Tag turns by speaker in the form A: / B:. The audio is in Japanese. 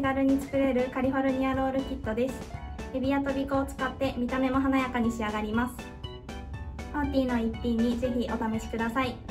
A: 手軽に作れるカリフォルニアロールキットです。エビやとびこを使って見た目も華やかに仕上がります。パーティーの一品にぜひお試しください。